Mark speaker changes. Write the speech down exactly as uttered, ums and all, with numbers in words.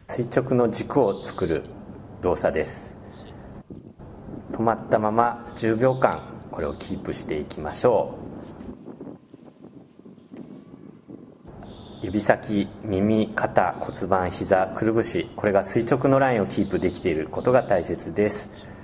Speaker 1: 垂直の軸を作る動作です。止まったままじゅうびょうかんこれをキープしていきましょう。指先、耳、肩、骨盤、膝、くるぶし、これが垂直のラインをキープできていることが大切です。